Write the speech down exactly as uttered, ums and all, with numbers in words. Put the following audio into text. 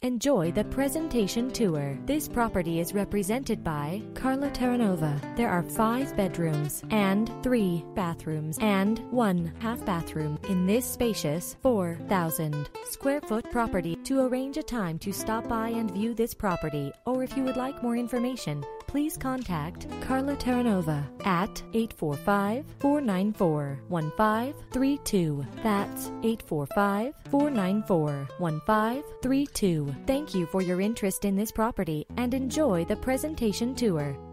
Enjoy the presentation tour. This property is represented by Carla Terranova. There are five bedrooms and three bathrooms and one half bathroom in this spacious four thousand square foot property. To arrange a time to stop by and view this property, or if you would like more information, please contact Carla Terranova at eight four five, four nine four, one five three two. That's eight four five, four nine four, one five three two. Thank you for your interest in this property and enjoy the presentation tour.